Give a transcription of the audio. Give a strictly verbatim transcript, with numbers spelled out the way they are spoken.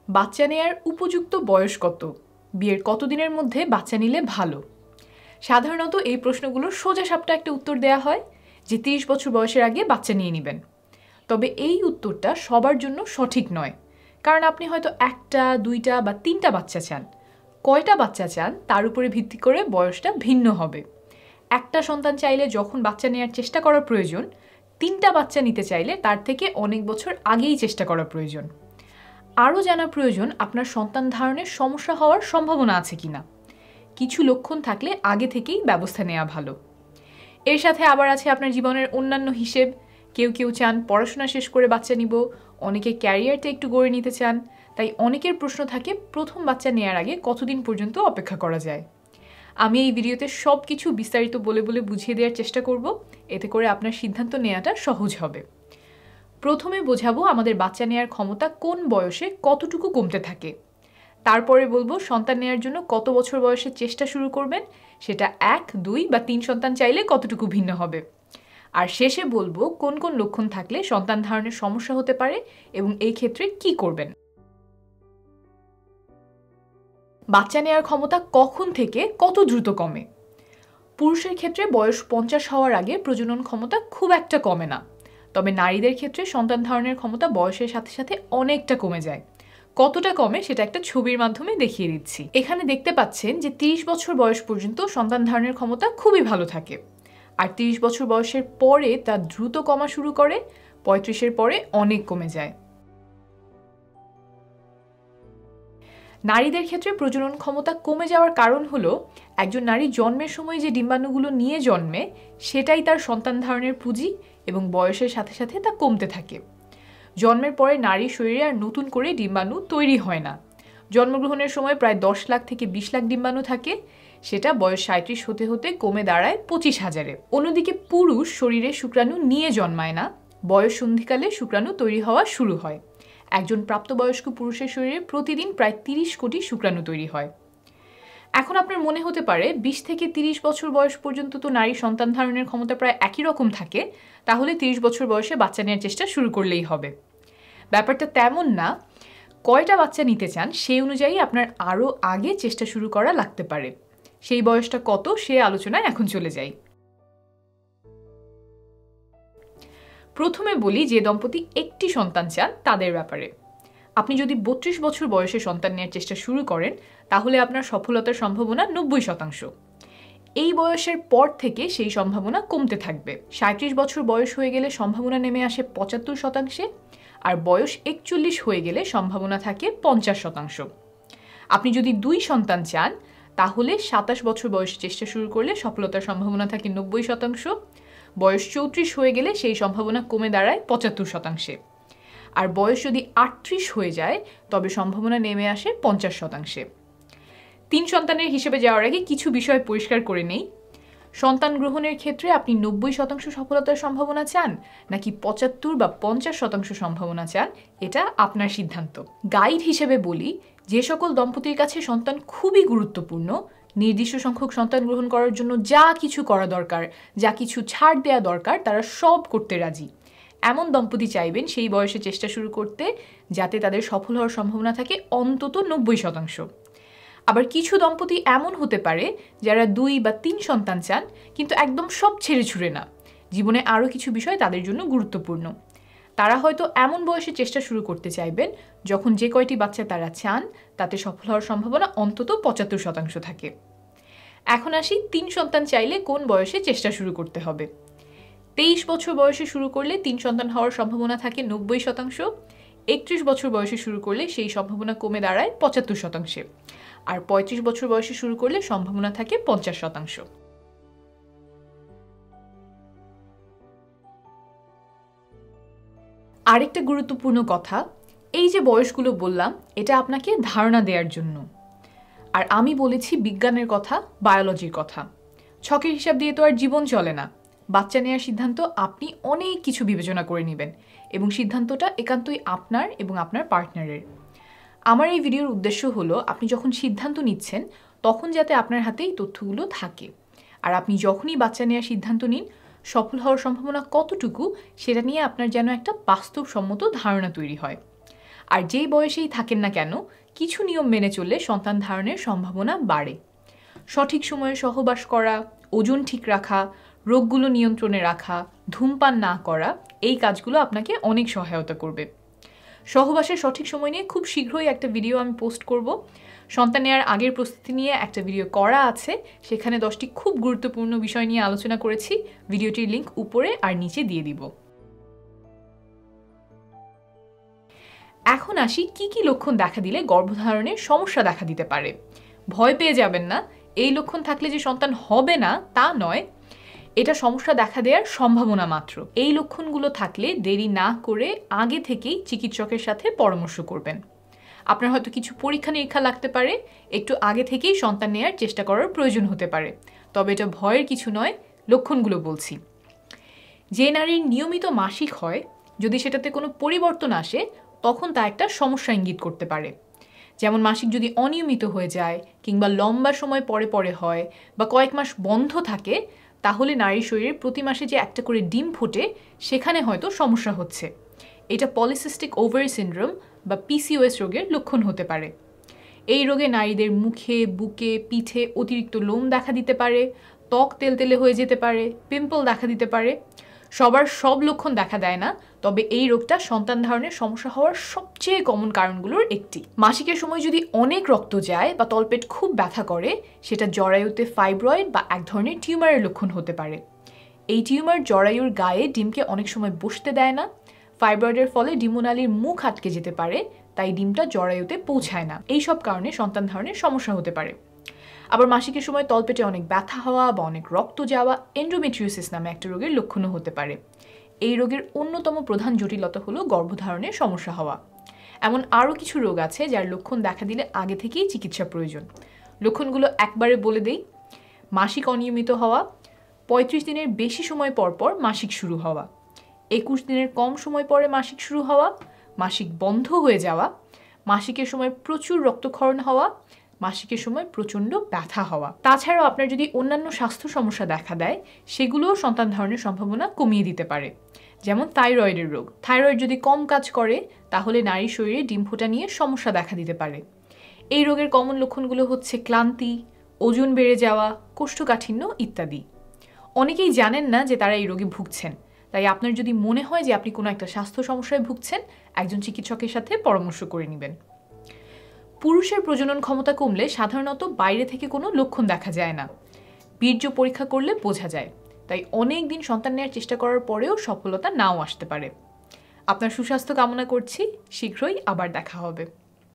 বাচ্চা নেয়ার উপযুক্ত বয়স কত? বিয়ের কতদিনের মধ্যে বাচ্চা নিলে ভালো? সাধারণত এই প্রশ্নগুলোর সোজা সাপটা একটা উত্তর দেয়া হয় যে তিরিশ বছর বয়সের আগে বাচ্চা নিয়ে নেবেন। তবে এই উত্তরটা সবার জন্য সঠিক নয়, কারণ আপনি হয়তো একটা, দুইটা বা তিনটা বাচ্চা চান। কয়টা বাচ্চা চান তার উপরে ভিত্তি করে বয়সটা ভিন্ন হবে। একটা সন্তান চাইলে যখন বাচ্চা নেওয়ার চেষ্টা করা প্রয়োজন, তিনটা বাচ্চা নিতে চাইলে তার থেকে অনেক বছর আগেই চেষ্টা করা প্রয়োজন। আরও জানা প্রয়োজন আপনার সন্তান ধারণের সমস্যা হওয়ার সম্ভাবনা আছে কিনা। কিছু লক্ষণ থাকলে আগে থেকেই ব্যবস্থা নেওয়া ভালো। এর সাথে আবার আছে আপনার জীবনের অন্যান্য হিসেব। কেউ কেউ চান পড়াশোনা শেষ করে বাচ্চা নিব, অনেকে ক্যারিয়ারটা একটু গড়ে নিতে চান। তাই অনেকের প্রশ্ন থাকে প্রথম বাচ্চা নেওয়ার আগে কতদিন পর্যন্ত অপেক্ষা করা যায়। আমি এই ভিডিওতে সব কিছু বিস্তারিত বলে বলে বুঝিয়ে দেওয়ার চেষ্টা করব, এতে করে আপনার সিদ্ধান্ত নেওয়াটা সহজ হবে। প্রথমে বোঝাবো আমাদের বাচ্চা নেওয়ার ক্ষমতা কোন বয়সে কতটুকু কমতে থাকে। তারপরে বলবো সন্তান নেওয়ার জন্য কত বছর বয়সে চেষ্টা শুরু করবেন, সেটা এক, দুই বা তিন সন্তান চাইলে কতটুকু ভিন্ন হবে। আর শেষে বলবো কোন কোন লক্ষণ থাকলে সন্তান ধারণের সমস্যা হতে পারে এবং এই ক্ষেত্রে কি করবেন। বাচ্চা নেওয়ার ক্ষমতা কখন থেকে কত দ্রুত কমে? পুরুষের ক্ষেত্রে বয়স পঞ্চাশ হওয়ার আগে প্রজনন ক্ষমতা খুব একটা কমে না, তবে নারীদের ক্ষেত্রে সন্তান ধারণের ক্ষমতা বয়সের সাথে সাথে অনেকটা কমে যায়। কতটা কমে সেটা একটা ছবির মাধ্যমে দেখিয়ে দিচ্ছি। এখানে দেখতে পাচ্ছেন যে তিরিশ বছর বয়স পর্যন্ত সন্তান ধারণের ক্ষমতা খুবই ভালো থাকে, আর তিরিশ বছর বয়সের পরে তা দ্রুত কমা শুরু করে, পঁয়ত্রিশের পরে অনেক কমে যায়। নারীদের ক্ষেত্রে প্রজনন ক্ষমতা কমে যাওয়ার কারণ হলো একজন নারী জন্মের সময় যে ডিম্বাণুগুলো নিয়ে জন্মে সেটাই তার সন্তান ধারণের পুঁজি এবং বয়সের সাথে সাথে তা কমতে থাকে। জন্মের পরে নারীর শরীরে আর নতুন করে ডিম্বাণু তৈরি হয় না। জন্মগ্রহণের সময় প্রায় দশ লাখ থেকে বিশ লাখ ডিম্বাণু থাকে, সেটা বয়স সাঁত্রিশ হতে হতে কমে দাঁড়ায় পঁচিশ হাজারে। অন্যদিকে পুরুষ শরীরে শুক্রাণু নিয়ে জন্মায় না, বয়স সন্ধিকালে শুক্রাণু তৈরি হওয়া শুরু হয়। একজন প্রাপ্তবয়স্ক পুরুষের শরীরে প্রতিদিন প্রায় তিরিশ কোটি শুক্রাণু তৈরি হয়। এখন আপনার মনে হতে পারে বিশ থেকে তিরিশ বছর বয়স পর্যন্ত তো নারী সন্তান ধারণের ক্ষমতা প্রায় একই রকম থাকে, তাহলে তিরিশ বছর বয়সে বাচ্চা নেওয়ার চেষ্টা শুরু করলেই হবে। ব্যাপারটা তেমন না। কয়টা বাচ্চা নিতে চান সেই অনুযায়ী আপনার আরও আগে চেষ্টা শুরু করা লাগতে পারে। সেই বয়সটা কত সে আলোচনায় এখন চলে যাই। প্রথমে বলি যে দম্পতি একটি সন্তান চান তাদের ব্যাপারে। আপনি যদি বত্রিশ বছর বয়সে সন্তান নেওয়ার চেষ্টা শুরু করেন তাহলে আপনার সফলতার সম্ভাবনা নব্বই শতাংশ। এই বয়সের পর থেকে সেই সম্ভাবনা কমতে থাকবে। সাঁত্রিশ বছর বয়স হয়ে গেলে সম্ভাবনা নেমে আসে পঁচাত্তর শতাংশে, আর বয়স একচল্লিশ হয়ে গেলে সম্ভাবনা থাকে পঞ্চাশ শতাংশ। আপনি যদি দুই সন্তান চান তাহলে সাতাশ বছর বয়সে চেষ্টা শুরু করলে সফলতার সম্ভাবনা থাকে নব্বই শতাংশ। বয়স চৌত্রিশ হয়ে গেলে সেই সম্ভাবনা কমে দাঁড়ায় পঁচাত্তর শতাংশে। আর বয়স যদি আটত্রিশ হয়ে যায় তবে সম্ভাবনা নেমে আসে পঞ্চাশ শতাংশে। তিন সন্তানের হিসেবে যাওয়ার আগে কিছু বিষয় পরিষ্কার করে নেই। সন্তান গ্রহণের ক্ষেত্রে আপনি নব্বই শতাংশ সফলতার সম্ভাবনা চান নাকি পঁচাত্তর বা পঞ্চাশ শতাংশ সম্ভাবনা চান, এটা আপনার সিদ্ধান্ত। গাইড হিসেবে বলি, যে সকল দম্পতির কাছে সন্তান খুবই গুরুত্বপূর্ণ, নির্দিষ্ট সংখ্যক সন্তান গ্রহণ করার জন্য যা কিছু করা দরকার, যা কিছু ছাড় দেওয়া দরকার তারা সব করতে রাজি, এমন দম্পতি চাইবেন সেই বয়সে চেষ্টা শুরু করতে যাতে তাদের সফল হওয়ার সম্ভাবনা থাকে অন্তত নব্বই শতাংশ। আবার কিছু দম্পতি এমন হতে পারে যারা দুই বা তিন সন্তান চান কিন্তু একদম সব ছেড়ে ছুড়ে না, জীবনে আরও কিছু বিষয় তাদের জন্য গুরুত্বপূর্ণ। তারা হয়তো এমন বয়সে চেষ্টা শুরু করতে চাইবেন যখন যে কয়টি বাচ্চা তারা চান তাতে সফল হওয়ার সম্ভাবনা অন্তত পঁচাত্তর শতাংশ থাকে। এখন আসি তিন সন্তান চাইলে কোন বয়সে চেষ্টা শুরু করতে হবে। তেইশ বছর বয়সে শুরু করলে তিন সন্তান হওয়ার সম্ভাবনা থাকে নব্বই শতাংশ। একত্রিশ বছর বয়সে শুরু করলে সেই সম্ভাবনা কমে দাঁড়ায় পঁচাত্তর শতাংশে। আর পঁয়ত্রিশ বছর বয়সে শুরু করলে সম্ভাবনা থাকে পঞ্চাশ শতাংশ। আরেকটা গুরুত্বপূর্ণ কথা, এই যে বয়সগুলো বললাম এটা আপনাকে ধারণা দেওয়ার জন্য, আর আমি বলেছি বিজ্ঞানের কথা, বায়োলজির কথা। ছকের হিসাব দিয়ে তো আর জীবন চলে না। বাচ্চা নেওয়ার সিদ্ধান্ত আপনি অনেক কিছু বিবেচনা করে নেবেন এবং সিদ্ধান্তটা একান্তই আপনার এবং আপনার পার্টনারের। আমার এই ভিডিওর উদ্দেশ্য হলো আপনি যখন সিদ্ধান্ত নিচ্ছেন তখন যাতে আপনার হাতে এই তথ্যগুলো থাকে, আর আপনি যখনই বাচ্চা নেওয়ার সিদ্ধান্ত নিন সফল হওয়ার সম্ভাবনা কতটুকু সেটা নিয়ে আপনার যেন একটা বাস্তবসম্মত ধারণা তৈরি হয়। আর যেই বয়সেই থাকেন না কেন কিছু নিয়ম মেনে চললে সন্তান ধারণের সম্ভাবনা বাড়ে। সঠিক সময়ে সহবাস করা, ওজন ঠিক রাখা, রোগগুলো নিয়ন্ত্রণে রাখা, ধূমপান না করা, এই কাজগুলো আপনাকে অনেক সহায়তা করবে। সহবাসের সঠিক সময় নিয়ে খুব শীঘ্রই একটা ভিডিও আমি পোস্ট করব। সন্তান নেওয়ার আগের প্রস্তুতি নিয়ে একটা ভিডিও করা আছে, সেখানে দশটি খুব গুরুত্বপূর্ণ বিষয় নিয়ে আলোচনা করেছি। ভিডিওটির লিঙ্ক উপরে আর নিচে দিয়ে দিব। এখন আসি কি কি লক্ষণ দেখা দিলে গর্ভধারণের সমস্যা দেখা দিতে পারে। ভয় পেয়ে যাবেন না, এই লক্ষণ থাকলে যে সন্তান হবে না তা নয়, এটা সমস্যা দেখা দেওয়ার সম্ভাবনা মাত্র। এই লক্ষণগুলো থাকলে দেরি না করে আগে থেকেই চিকিৎসকের সাথে পরামর্শ করবেন। আপনার হয়তো কিছু পরীক্ষা নিরীক্ষা লাগতে পারে, একটু আগে থেকেই সন্তান নেওয়ার চেষ্টা করার প্রয়োজন হতে পারে, তবে এটা ভয়ের কিছু নয়। লক্ষণগুলো বলছি। যে নারীর নিয়মিত মাসিক হয়, যদি সেটাতে কোনো পরিবর্তন আসে তখন তা একটা সমস্যা ইঙ্গিত করতে পারে। যেমন মাসিক যদি অনিয়মিত হয়ে যায়, কিংবা লম্বা সময় পরে পরে হয়, বা কয়েক মাস বন্ধ থাকে, তাহলে নারীর শরীরে প্রতি মাসে যে একটা করে ডিম ফোটে সেখানে হয়তো সমস্যা হচ্ছে। এটা পলিসিস্টিক ওভারি সিনড্রোম বা পিসিওএস রোগের লক্ষণ হতে পারে। এই রোগে নারীদের মুখে, বুকে, পিঠে অতিরিক্ত লোম দেখা দিতে পারে, ত্বক তেলতেলে হয়ে যেতে পারে, পিম্পল দেখা দিতে পারে। সবার সব লক্ষণ দেখা দেয় না, তবে এই রোগটা সন্তান ধারণের সমস্যা হওয়ার সবচেয়ে কমন কারণগুলোর একটি। মাসিকের সময় যদি অনেক রক্ত যায় বা তলপেট খুব ব্যথা করে, সেটা জরায়ুতে ফাইব্রয়েড বা এক ধরনের টিউমারের লক্ষণ হতে পারে। এই টিউমার জরায়ুর গায়ে ডিমকে অনেক সময় বসতে দেয় না। ফাইব্রয়েডের ফলে ডিম্বনালীর মুখ আটকে যেতে পারে, তাই ডিমটা জরায়ুতে পৌঁছায় না। এই সব কারণে সন্তান ধারণের সমস্যা হতে পারে। আবার মাসিকের সময় তলপেটে অনেক ব্যথা হওয়া বা অনেক রক্ত যাওয়া এন্ডোমেট্রিওসিস নামে একটা রোগের লক্ষণও হতে পারে। এই রোগের অন্যতম প্রধান জটিলতা হলো গর্ভধারণের সমস্যা হওয়া। এমন আরও কিছু রোগ আছে যার লক্ষণ দেখা দিলে আগে থেকেই চিকিৎসা প্রয়োজন। লক্ষণগুলো একবারে বলে দেই। মাসিক অনিয়মিত হওয়া, পঁয়ত্রিশ দিনের বেশি সময় পর পর মাসিক শুরু হওয়া, একুশ দিনের কম সময় পরে মাসিক শুরু হওয়া, মাসিক বন্ধ হয়ে যাওয়া, মাসিকের সময় প্রচুর রক্তক্ষরণ হওয়া, মাসিকের সময় প্রচণ্ড ব্যথা হওয়া। তাছাড়াও আপনার যদি অন্যান্য স্বাস্থ্য সমস্যা দেখা দেয়, সেগুলোও সন্তান ধারণের সম্ভাবনা কমিয়ে দিতে পারে। যেমন থাইরয়েডের রোগ। থাইরয়েড যদি কম কাজ করে, তাহলে নারীর শরীরে ডিম ফোটা নিয়ে সমস্যা দেখা দিতে পারে। এই রোগের কমন লক্ষণগুলো হচ্ছে ক্লান্তি, ওজন বেড়ে যাওয়া, কোষ্ঠকাঠিন্য ইত্যাদি। অনেকেই জানেন না যে তারা এই রোগে ভুগছেন, তাই আপনার যদি মনে হয় যে আপনি কোনো একটা স্বাস্থ্য সমস্যায় ভুগছেন, একজন চিকিৎসকের সাথে পরামর্শ করে নেবেন। পুরুষের প্রজনন ক্ষমতা কমলে সাধারণত বাইরে থেকে কোনো লক্ষণ দেখা যায় না, বীর্য পরীক্ষা করলে বোঝা যায়। তাই অনেক দিন সন্তান নেওয়ার চেষ্টা করার পরেও সফলতা নাও আসতে পারে। আপনার সুস্বাস্থ্য কামনা করছি, শীঘ্রই আবার দেখা হবে।